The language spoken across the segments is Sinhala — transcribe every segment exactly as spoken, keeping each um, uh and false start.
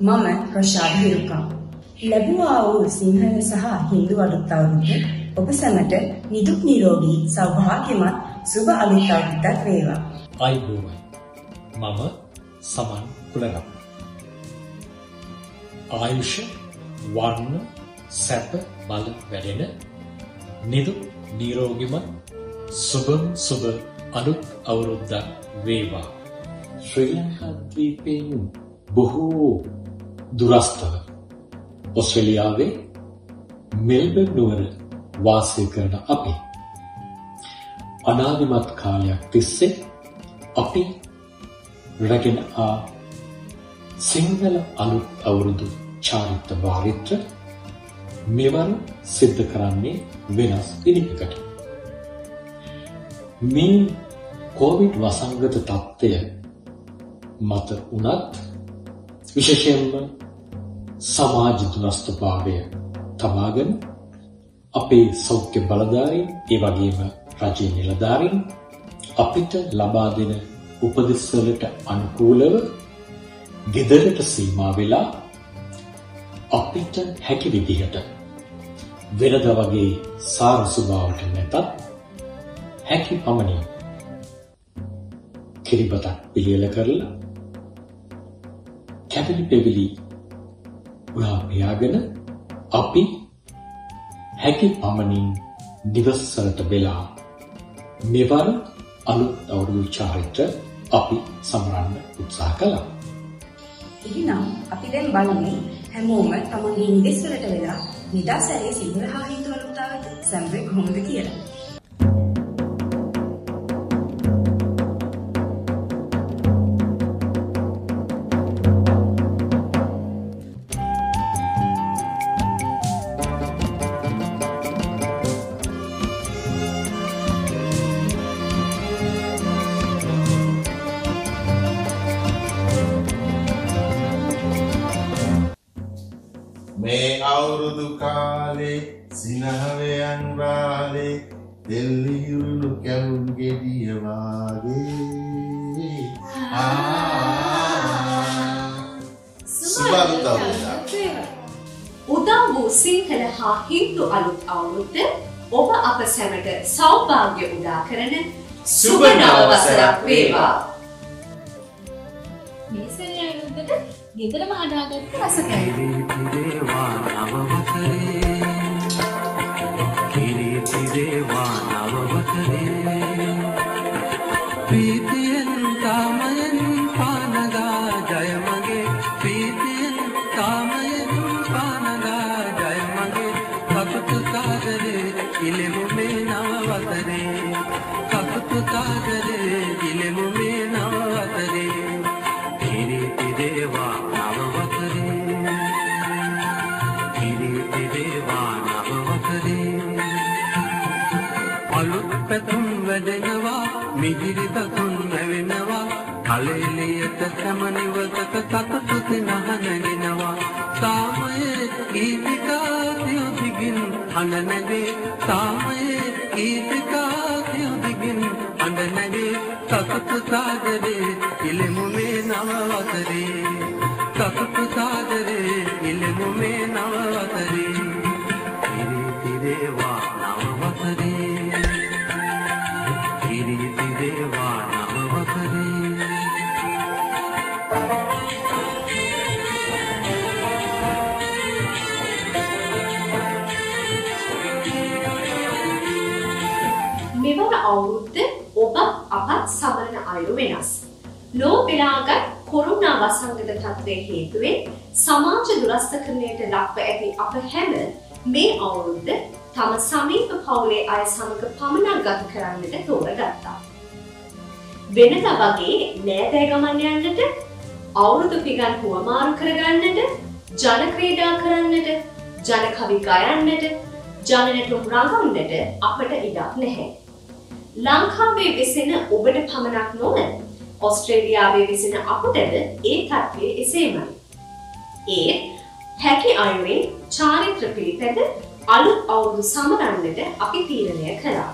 මම රෂාඩ් හිරුකම්. ලැබුවා වූ සිංහල සහ හින්දු අලුත් අවුරුද්ද ඔබ සැමට නිදුක් නිරෝගී සෞභාග්‍යමත් සුබ අලුත් අවුරුද්දක් වේවා. අයිබෝවන්. මම සමන් කුලරත්න. ආයුෂ වර්ණ සැප බල වැඩෙන නිදුක් නිරෝගීමත් සුබම් සුබ අලුත් අවුරුද්දක් වේවා. ශ්‍රී ලංකා ද්වීපයෙන් බොහෝ දුරස්තව ඔස්ට්‍රේලියාවේ මෙල්බර්න් නුවර වාසය කරන අපි අනාදිමත් කාලයක් තිස්සේ අපි රැගෙන ආ සිංහල අලුත් අවුරුදු චාරිත්‍ර වාරිත්‍ර මෙවර සිද්ධ කරන්නේ වෙනස් දිනයකට. මේ කොවිඩ් වසංගත තත්ත්වය මත උනත් විශේෂයෙන්ම සමාජ දුරස්ථභාවය තබාගෙන අපේ සෞඛ්‍ය බලධාරීන් ඒ වගේම රජයේ නිලධාරීන් අපිට ලබා දෙන උපදෙස් වලට අනුකූලව ගෙදරට සීමා වෙලා අපිට හැකි විදිහට වෙනද වගේ සාරසුභාවට නැතත් හැකි පමණින් කිරිබතක් පිළියෙල කරලා කැපිලි පෙවිලි උරා පියාගෙන අපි හැකි පමණින් දිවස්වලට වෙලා මෙවර අලුත් අවුරුදු චාරිත්‍ර අපි සමරන්න උත්සාහ කළා. එහෙනම් අපි දැන් බලමු හැමෝම තමන්ගේ නිදෙස් වලට වෙලා නිදාසැලේ සිංහල හා හින්දු අලුත් අවුරුද්ද සැමරේ කොහොමද කියලා. මේ අවුරුදු කාලේ සිනහවයන් රාලේ දෙල්ලියුණු කැවුම් ගෙඩිය වාගේ සුබ අලුත් අවුරුද්ද. උදා වූ සිංහල හා හින්දු අලුත් අවුරුද්ද ඔබ අප සැමට සෞභාග්‍ය උදා කරන සුබ නව වසරක් වේවා. මේ සැරේ අවුරුද්දට ගෙදරම හදාගත්ත රසකයි. දේවා නවවසරේ කිරීති දේවා නවවසරේ ප්‍රීතියෙන් කාමයෙන් පානගා ජය මගේ ප්‍රීතියෙන් කාමයෙන් පානගා ජය මගේ කපුතු සාගරේ ඉලෙමු මේ නවවසරේ කපුතු සාගරේ ඉලෙමු මේ නවවසරේ කිරීති දේවා පැතුම් වැඩෙනවා මිහිරි දතුන් නැවෙනවා කලෙලියට සැමනිවතක සතුටු සිනහ නැගෙනවා සාමයේ ගීතිකා සියු දිගින් අඬ නැගේ සාමයේ ගීතිකා සියු දිගින් අඬ නැගේ සතුටු සාගරේ ඉලෙමු මේ නව වසරේ සතුටු සාගරේ ඉලෙමු මේ නව වසරේ කිරීති දේවා නව වසරේ කිරීති දේවා නව වසරේ මෙවර අවුරුද්ද ඔබ අපත් සමරන අයුරු වෙනස්. ලෝ පෙළාගත් කොරෝනා වසංගත තත්ත්වයේ හේතුවෙන් සමාජ දුරස්ථකරණයට ලක්ව ඇති අප හැම මේ අවුරුද්ද තම සමීප පවුලේ අය සමග පමණක් ගත කරන්නට තෝරගත්තා. වෙනද වගේ නෑදෑ ගමන් යන්නට, අවුරුදු පිගන් හුවමාරු කරගන්නට, ජන ක්‍රීඩා කරන්නට, ජන කවි ගයන්නට, ජන නැටුම් රඟන්නට අපට ඉඩක් නැහැ. ලංකාවේ වෙසෙන ඔබට පමණක් නොව ඔස්ට්‍රේලියාවේ වෙසෙන අපටද ඒ තත්ත්වය එසේමයි. ඒත් හැකි අයුරින් චාරිත්‍ර පිළිපැද අලුත් අවුරුදු සමරන්නට අපි තීරණය කළා.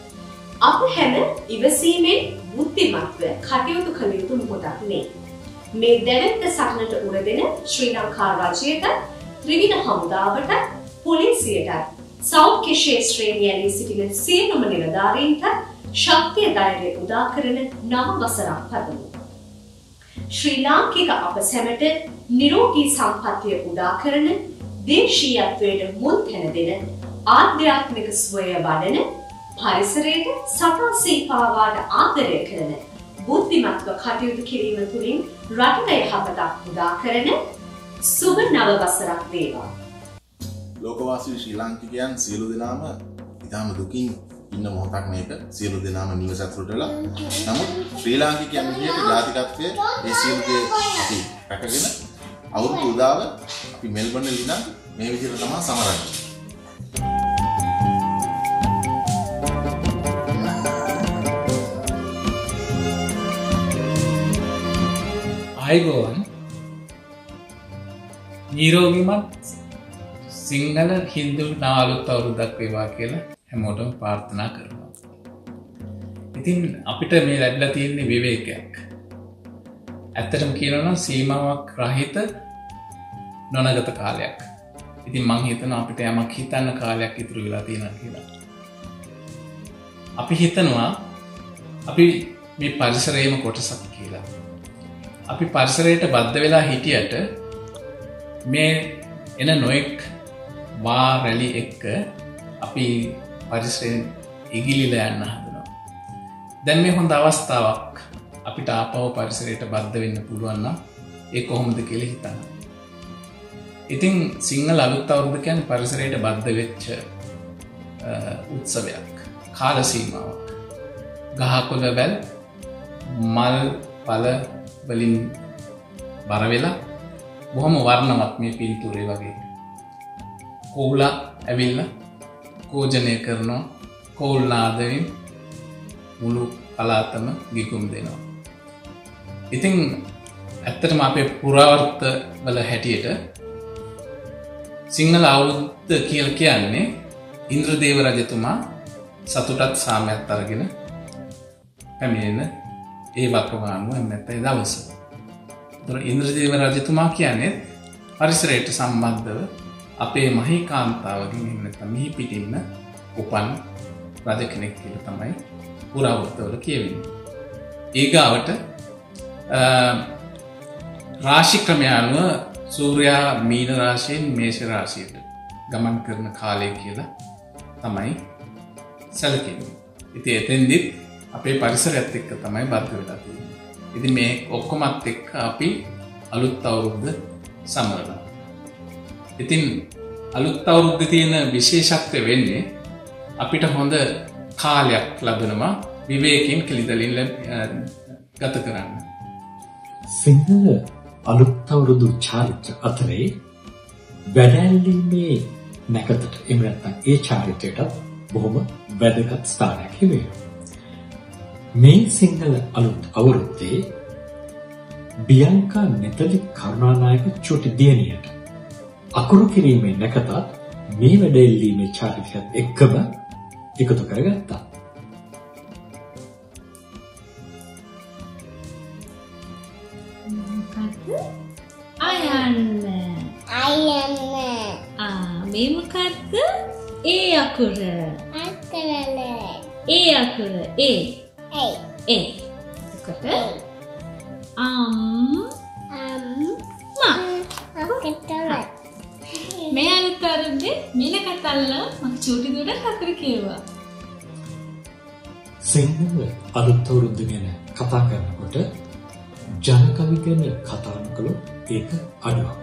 අප හැම ඉවසීමෙන් බුද්ධිමත්ව කටයුතු කළ යුතු මොහොතක් මේ. මේ දැවැත්ත සටනට උරදෙන ශ්‍රී ලංකා රජයට, ත්‍රිවිධ හමුදාවට, පොලිසියට, සෞඛ්‍ය ක්ෂේත්‍රයේ නියැලී සිටින සියලුම නිලධාරීන්ට ශක්තිය ධෛර්යය උදා කරන නව වසරක් පතමු. ශ්‍රී ලාංකික අප සැමට නිරෝගී සම්පත්තිය උදා කරන, දේශීයත්වයට මුල් තැන දෙන, ආධ්‍යාත්මික සුවය වඩන, පරිසරයට සතා සීපාවාට ආදරය කරන, බුද්ධිමත්ව කටයුතු කිරීම තුළින් රටට යහපතක් උදා කරන සුබ නව වසරක් වේවා. ලෝකවාසී ශ්‍රී ලාංකිකයන් සියලු දෙනාම ඉතාම දුකින් ඉන්න මොහොතක් මේක. සියලු දෙනාම නිවසතුරට වෙලා. නමුත් ශ්‍රී ලාංකිකයන් විදියට ජාතිකත්වයේ මේ සියලු දේ අපි රැකගෙන අවුරුදු උදාව අපි මෙල්බන් වල ඉඳන් මේ විදියට තමයි සමරන්නේ. අයිබෝවන් නිරෝගීමත් සිංහල හින්දු නාලුත් අවුරුද්දක් වේවා කියලා හැමෝටම ප්‍රාර්ථනා කරනවා. ඉතින් අපිට මේ ලැබිලා තියෙන විවේකයක්. ඇත්තටම කියනවා නම් සීමාවක් රහිත නොනගත කාලයක්. ඉතින් මං හිතනවා අපිට යමක් හිතන්න කාලයක් ඉතුරු වෙලා තියෙනවා කියලා. අපි හිතනවා අපි මේ පරිසරයේම කොටසක් කියලා. අපි පරිසරයට බද්ධ වෙලා හිටියට මේ එන නොයෙක් වා රැලි එක්ක අපි පරිසරයෙන් ඉගිලිලා යන්න හදනවා. දැන් මේ හොඳ අවස්ථාවක් අපිට ආපහු පරිසරයට බද්ධ වෙන්න පුළුවන් නම් ඒ කොහොමද කියලා හිතන්න. ඉතින් සිංහල අලුත් අවුරුද්ද කියන්නේ පරිසරයට බද්ධ වෙච්ච උත්සවයක්, කාල සීමාවක්. ගහකොළ වැල් මල් පල වලින් බර වෙලා බොහොම වර්ණවත් මේ පින්තූරේ වගේ. කෝලා ඇවිල්ලා කෝජනය කරනවා, කෝල් නාදයෙන් මුළු පළාතම ගිගුම් දෙනවා. ඉතින් ඇත්තටම අපේ පුරාවර්ත වල හැටියට සිංහල අවුරුද්ද කියලා කියන්නේ ඉන්ද්‍රදේව රජතුමා සතුටත් සාමයත් අරගෙන පැමිණෙන ඒ වකවානුව නැත්නම් දවස. ඒතර ඉන්ද්‍රදේව රජතුමා කියන්නේ පරිසරයට සම්බන්ධව අපේ මහී කාන්තාවකින් එහෙම නැත්නම් මිහි පිටින්න උපන් රජ කෙනෙක් කියලා තමයි පුරාවෘත්තවල කියවෙන්නේ. ඊගාවට රාශි ක්‍රමය අනුව සූර්යයා මීන රාශියෙන් මේෂ රාශියට ගමන් කරන කාලය කියලා තමයි සැලකෙන්නේ. ඉතින් එතෙන්දිත් අපේ පරිසරයත් එක්ක තමයි බද්ධ වෙලා තියෙන්නේ. ඉතින් මේ ඔක්කොමත් එක්ක අපි අලුත් අවුරුද්ද සමරනවා. ඉතින් අලුත් අවුරුද්දේ තියෙන විශේෂත්වය වෙන්නේ අපිට හොඳ කාලයක් ලැබෙනවා විවේකයෙන් කිලිදලින් ගත කරන්න. සිංහල අලුත් අවුරුදු චාරිත්‍ර අතරේ වැඩැල්ලීමේ නැකතට එහෙම නැත්නම් ඒ චාරිත්‍රයට බොහොම වැදගත් ස්ථානයක් හිමිවෙනවා. මේ සිංහල අලුත් අවුරුද්දේ බියංකා නෙතලි කරුණානායක චුටි දියණියට අකුරු කිරීමේ නැකතත් මේ වැඩැල්ලීමේ චාරිත්‍රයත් එක්කම එකතු කරගත්තා. අයන්න අයන්න ආ මේ මොකක්ද? ඒ අකුර අක්කලල ඒ අකුර ඒ ඒ ඒ එකට අම් අම් මා අක්කටල මේ අලුතරන්නේ මිල කතල්ල මම චූටි දුරට අකුරු කියවා. සිංහල අලුත් අවුරුද්ද ගැන කතා කරනකොට ජනකවි ගැන කතා නොකළොත් ඒක අඩුවක්.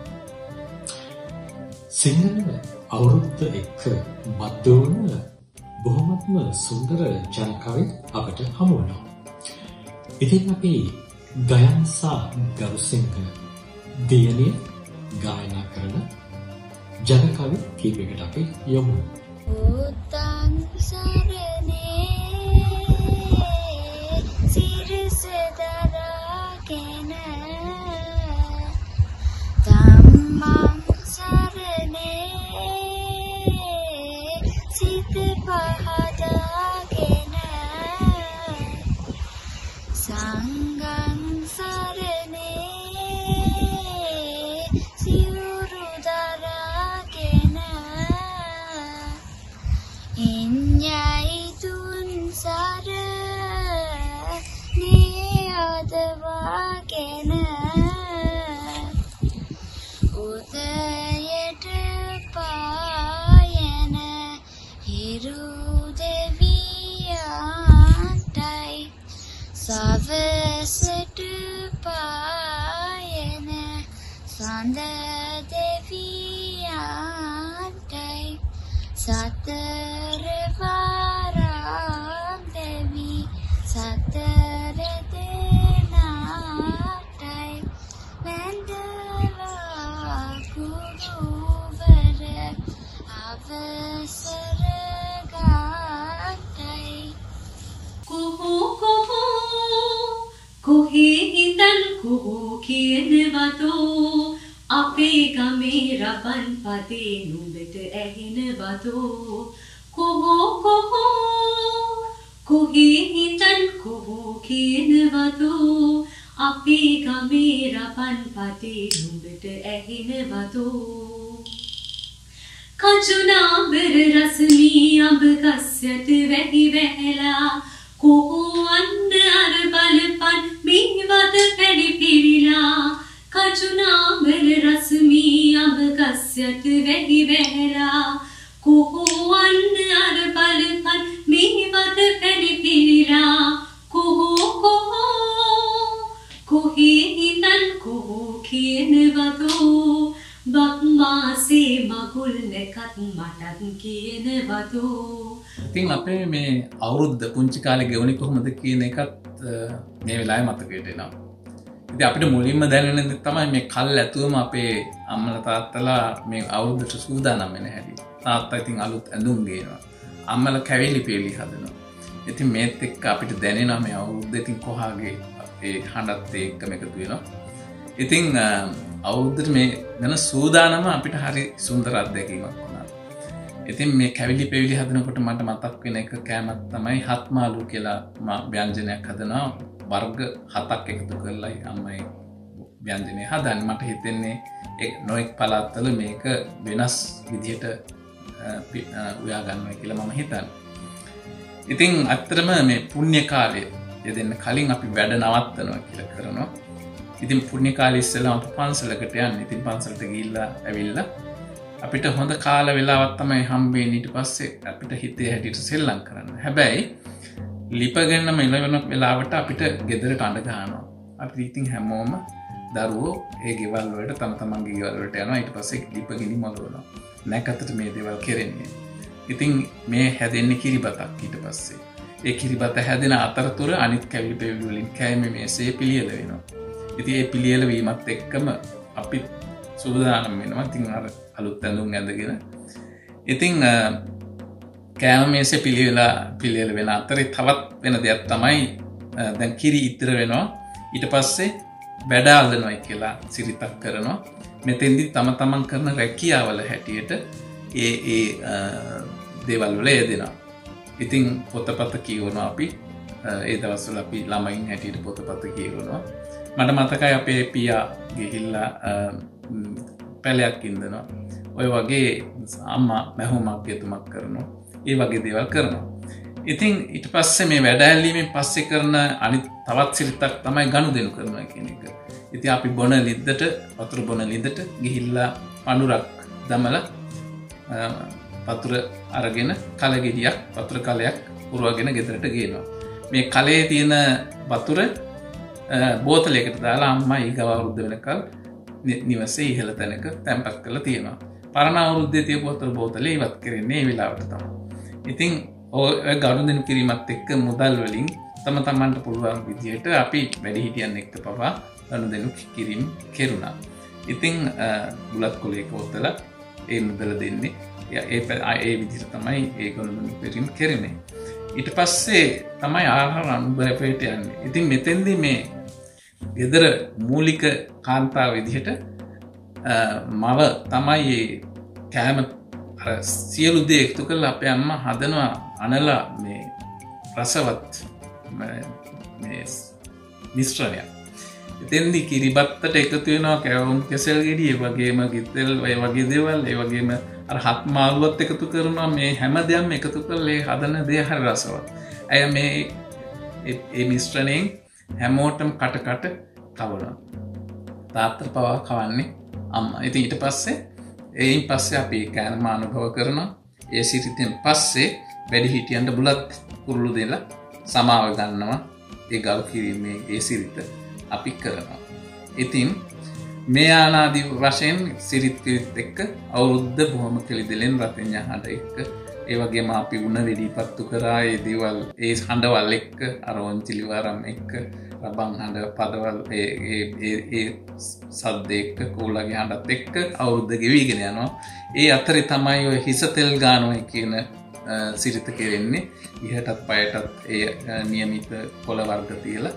සිංහල අවුරුද්ද එක්ක බද්ධ වුණ බොහොමත්ම සුන්දර ජනකවි අපට හමු වෙනවා. ඉතින් අපි ගයන්සා ගරුසිංහ දියණිය ගායනා කරන ජනකවි කීපයකට අපි යමු. උතන් සරණේ සිරිසදරගෙන ධම්මං සරණේ සිත පහදාගෙන සංඝං සරණේ උදයට පායන හිරු දෙවියන්ටයි සවසට පායන සඳ දෙවියන්ටයි සතර වාරම් දෙවි සතර දෙනාටයි වැඳලා ගුරුවර අවසර ගන්නයි කොහො කොහො කොහේ ඉඳන් කොහො කියනවදෝ අපේ ගමේ රබන් පදේ නුඹට ඇහෙනවදෝ කොහො කොහො කොහේ ඉඳන් කොහො කියනවදෝ අපේ ගමේ රබන් පදේ නුඹට ඇහෙනවදෝ කජුනාඹර රසමී අඹ ගස්යට වැහි වැහැලා කොහො අන්න අර බලපන් මිවද පැණි පිරිලා කජුනාඹර රසමී අඹ ගස්යට වැහි වැහැලා කොහො අන්න අර බලපන් මිවද පැණි පිරිලා කොහො කොහො කොහේ ඉඳන් කොහො කියනවදෝ බක්මාසේ මගුල් නැකත් මටත් කියනවදෝ ඉතින් අපේ මේ අවුරුද්ද පුංචි කාලේ ගෙවුනේ කොහොමද කියන එකත් මේ වෙලාවේ මතකයට එනවා. ඉතින් අපිට මුලින්ම දැනෙන දේ තමයි මේ කල් ඇතුවම අපේ අම්මලා තාත්තලා මේ අවුරුද්දට සූදානම් වෙන හැටි. තාත්තා ඉතින් අලුත් ඇඳුම් ගේනවා. අම්මලා කැවිලි පෙලි හදනවා. ඉතින් මේත් එක්ක අපිට දැනෙනවා මේ අවුරුද්ද ඉතින් කොහාගේ අපේ හඬත් එක්කම එකතු වෙනවා. ඉතින් අවුරුද්දට මේ වෙන සූදානම අපිට හරි සුන්දර අත්දැකීමක් වුණා. ඉතින් මේ කැවිලි පෙවිලි හදනකොට මට මතක් වෙන එක කෑමක් තමයි හත්මාලු කියලා ව්‍යංජනයක් හදනවා. වර්ග හතක් එකතු කරලායි අම්මයි ව්‍යංජනය හදන්නේ. මට හිතෙන්නේ ඒ නොඑක් පළාත්වල මේක වෙනස් විදිහට උයා ගන්නවා කියලා මම හිතන්නේ. ඉතින් අත්‍තරම මේ පුණ්‍ය කාලය යෙදෙන්න කලින් අපි වැඩ නවත්තනවා කියලා කරනවා. ඉතින් පුණ්‍ය කාලේ ඉස්සෙල්ලා අපි පන්සලකට යන්නේ. ඉතින් පන්සලට ගිහිල්ලා ඇවිල්ලා අපිට හොඳ කාල වෙලාවක් තමයි හම්බෙන්නේ. ඊට පස්සේ අපිට හිතේ හැටියට සෙල්ලම් කරන්න. හැබැයි ලිපගෙනම ඉලවන වෙලාවට අපිට ගෙදරට අඬ ගන්නවා. අපි ඉතින් හැමෝම දරුවෝ ඒ ගෙවල් වලට තම තමන්ගේ ගෙවල් වලට යනවා. ඊට පස්සේ ලිපගිනි මොලවනවා. නැකතට මේ දේවල් කෙරෙන්නේ. ඉතින් මේ හැදෙන්නේ කිරිබතක් ඊට පස්සේ. ඒ කිරිබත හැදෙන අතරතුර අනිත් කැවිලි පෙවිලි වලින් කෑමේ මේසේ පිළියෙල වෙනවා. ඉතින් ඒ පිළියෙල වීමත් එක්කම අපි සූදානම් වෙනවා. ඉතින් අර අලුත් ඇඳුම් ඇඳගෙන ඉතින් කෑම මේසේ පිළිවෙලා පිළියෙල වෙන අතරේ තවත් වෙන දෙයක් තමයි දැන් කිරි ඉතිර වෙනවා. ඊට පස්සේ වැඩ අල්ලනවා කියලා සිරිතක් කරනවා. මෙතෙන්දි තම තමන් කරන රැකියාවල හැටියට ඒ ඒ දේවල් වල යෙදෙනවා. ඉතින් පොතපත කියවනවා අපි. ඒ දවස්වල අපි ළමයින් හැටියට පොතපත කියවනවා. මට මතකයි අපේ පියා ගිහිල්ලා පැලයක් ඉඳනවා. ඔය වගේ අම්මා මැහුමක් ගෙතුමක් කරනවා. ඒ වගේ දේවල් කරනවා. ඉතින් ඊට පස්සේ මේ වැඩ ඇල්ලීමෙන් පස්සේ කරන අනිත් තවත් සිරිතක් තමයි ගනුදෙනු කරනවා කියන එක. ඉතින් අපි බොන ලිද්දට වතුර බොන ලිද්දට ගිහිල්ලා පඳුරක් දමලා වතුර අරගෙන කලගෙඩියක් වතුර කලයක් පුරවගෙන ගෙදරට ගේනවා. මේ කලයේ තියෙන වතුර බෝතලයකට දාලා අම්මා ඊගව අවුරුද්ද වෙනකල් නිවසේ ඉහළ තැනක තැන්පත් කරලා තියෙනවා. පරණ අවුරුද්දේ තියපු වතුර බෝතලේ ඉවත් කරන්නේ මේ වෙලාවට තමයි. ඉතින් ඔය ගනුදෙනු කිරීමත් එක්ක මුදල් වලින් තම තමන්ට පුළුවන් විදිහට අපි වැඩිහිටියන් එක්ක පවා ගනුදෙනු කිරීම කෙරුණා. ඉතින් බුලත් කොලයක ඔතලා ඒ මුදල දෙන්නේ ඒ ඒ විදිහට තමයි ඒ ගනුදෙනු කිරීම කෙරෙන්නේ. ඊට පස්සේ තමයි ආහාර අනුභවයට යන්නේ. ඉතින් මෙතෙන්දී මේ ගෙදර මූලික කාන්තාව විදිහට මව තමයි කෑම අර සියලු දේ එකතු කරලා අපේ අම්මා හදනවා අනලා මේ රසවත් මේ මිශ්‍රණය. එතෙන්දී කිරිබත්තට එකතු වෙනවා කැවුම් කෙසෙල් ගෙඩි, ඒ වගේම ගිතෙල්, ඒ වගේ දේවල්, ඒ වගේම අර හත් මාළුවත් එකතු කරනවා. මේ හැම දෙයක්ම එකතු කරලා ඒ හදන දේ හරි රසවත්. අය මේ ඒ මිශ්‍රණයෙන් හැමෝටම කට කට කවනවා. තාත්තට පවා කවන්නේ අම්මා. ඉතින් ඊට පස්සේ එයින් පස්සේ අපි කෑම අනුභව කරනවා. ඒ සිරිතෙන් පස්සේ වැඩිහිටියන්ට බුලත් කුරුළු දෙලා සමාව ගන්නවා. ඒ ගරු කිරීමේ ඒ සිරිත අපි කරනවා. ඉතින් මේ ආනාදී වශයෙන් සිරිත් පිරිත් එක්ක අවුරුද්ද බොහොම කෙලිදෙලෙන් රතෙන් යහට එක්ක ඒ වගේම අපි උණ වෙඩි පත්තු කරා ඒ දේවල් ඒ හඬවල් එක්ක අරොන්චිලි වරම් එක්ක රබන් හඬ පදවල් ඒ ඒ ඒ සද්ද එක්ක කෝලගේ හඬත් එක්ක අවුරුද්ද ගෙවිගෙන යනවා. ඒ අතරේ තමයි ඔය හිස තෙල් ගානවා කියන සිරිත කෙරෙන්නේ. ඉහටත් පයටත් ඒ નિયમિત පොළ වර්ග තියලා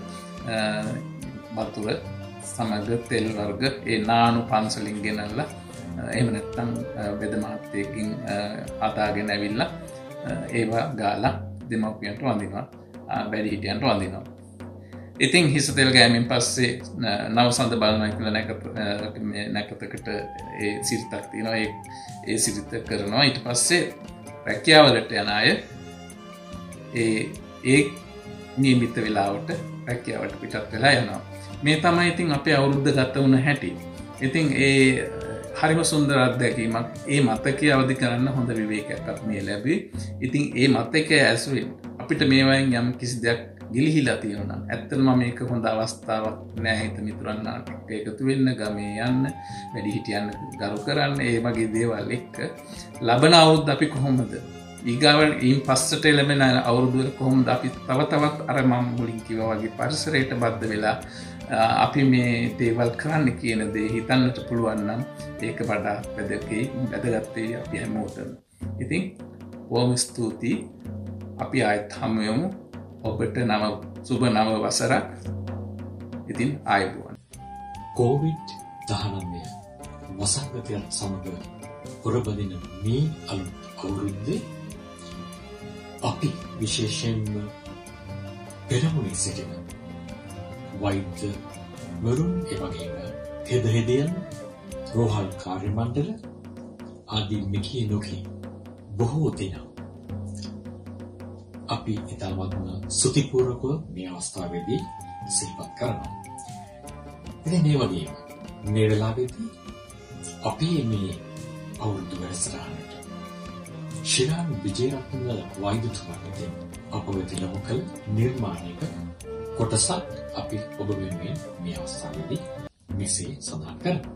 වතුර සමග තෙල් වර්ග ඒ නානු පන්සලින් ගෙනල්ලා එහෙම නැත්නම් වෙද මහත්තයකින් අතාගෙන ඇවිල්ලා ඒවා ගාලා දෙමව්පියන්ට වඳිනවා, වැඩිහිටියන්ට වඳිනවා. ඉතින් හිස තෙල් ගෑමෙන් පස්සේ නවසඳ බලනවා කියලා නැකත මේ නැකතකට ඒ සිරිතක් තියෙනවා. ඒ ඒ සිරිත කරනවා. ඊට පස්සේ රැකියාවලට යන අය ඒ ඒ නියමිත වෙලාවට රැකියාවට පිටත් වෙලා යනවා. මේ තමයි ඉතින් අපේ අවුරුද්ද ගත වුණ හැටි. ඉතින් ඒ හරිම සුන්දර අත්දැකීමක්. ඒ මතකය අවදි කරන්න හොඳ විවේකයක් අපි මේ ලැබුවේ. ඉතින් ඒ මතකය ඇසුරින් අපිට මේවායින් යම් කිසි දෙයක් ගිලිහිලා තියෙනවා. ඇත්තටම මේක හොඳ අවස්ථාවක් නෑ හිත මිතුරන් එක්ක එකතු වෙන්න, ගමේ යන්න, වැඩිහිටියන් ගරු කරන්න, ඒ වගේ දේවල් එක්ක ලබන අවුරුද්ද අපි කොහොමද ඊගාවන් ඉන් පස්සට ලැබෙන අවුරුද්ද කොහොමද අපි තව තවත් අර මම මුලින් කිව්වා වගේ පරිසරයට බද්ධ වෙලා අපි මේ දේවල් කරන්න කියන දේ හිතන්නට පුළුවන් නම් ඒක වඩා වැදගත් වැදගත් අපි හැමෝටම. ඉතින් බොහොම ස්තුතියි. අපි ආයෙත් හමු වෙමු. ඔබට නව සුබ නව වසරක්. ඉතින් ආයුබෝවන්. කොවිඩ් දහනවය වසංගතයත් සමග පොරබදින මේ අලුත් අවුරුද්දේ අපි විශේෂයෙන්ම පෙරමුණේ සිටින වෛද්‍ය වරුන් එවැගේම හෙදහෙදියන් රෝහල් කාර්ය මණ්ඩල ආදී මිකී නොකී බොහෝ දෙනා අපි ඉතාමත්ම සුතිපූර්වකව මේ අවස්ථාවේදී සිහිපත් කරනවා. ඉතින් මේ වගේම මේ වෙලාවේදී අපි මේ අවුරුදු වැඩසටහනට ශිරාන් විජේරත්න වෛද්‍යතුමා විසින් අප වෙත යොමු කළ නිර්මාණයක කොටසක් අපි ඔබ වෙනුවෙන් මේ අවස්ථාවේදී මෙසේ සඳහන් කරනවා.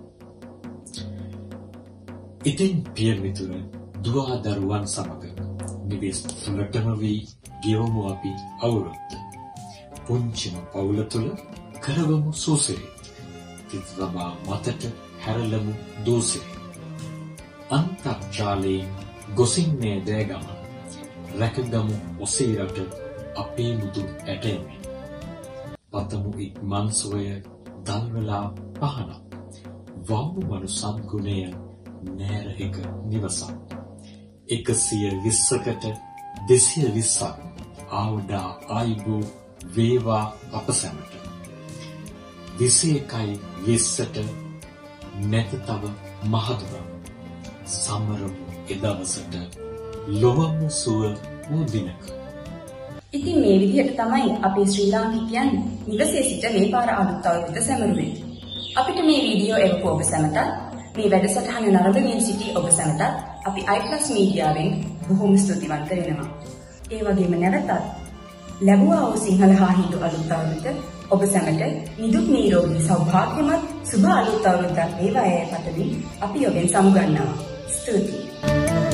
ඉතින් පිය මිතුර දුවා දරුවන් සමග නිවෙස් තුළටම වී ගෙවමු අපි අවුරුද්ද. පුංචිම පවුල තුළ කරවමු සුසිරි. තිතබා මතට හැරලමු දූසිරි. අන්තර්ජාලයෙන් ගොසින්නේ දෑගම රැකගමු ඔසීරට අපේ මුතු ඇටයමි. පතමු ඉක්මන් සොය දල්වලා පහනක්. වවු මනු සද්ගුණය නෑර එක නිවසක්. එකසිය විස්සකට දෙසිය විස්සක් ආවඩා ආයිබෝ වේවා අප සැමට. විසේකයි විස්සට නැත තව මහදුරක්. සමරමු එදවසට ලොවම සුව වූ දිනක. ඉතින් මේ විදිහට තමයි අපේ ශ්‍රී ලාංකිකයන් නිවසේ සිට මේ පාර අලුත් අවුරුද්ද සැමරුවේ. අපිට මේ වීඩියෝ එවපු ඔබ සැමට මේ වැඩසටහන නරඹමින් සිටි ඔබ සැමට අපි i plus මීඩියාවෙන් බොහොම ස්තුතිවන්ත වෙනවා. ඒ වගේම නැවතත් ලැබුවා වූ සිංහල හා හින්දු අලුත් අවුරුද්ද ඔබ සැමට නිදුක් නිරෝගී සෞභාග්‍යමත් සුබ අලුත් අවුරුද්දක් වේවා යයි පතමින් අපි ඔබෙන් සමුගන්නවා. ස්තුතියි.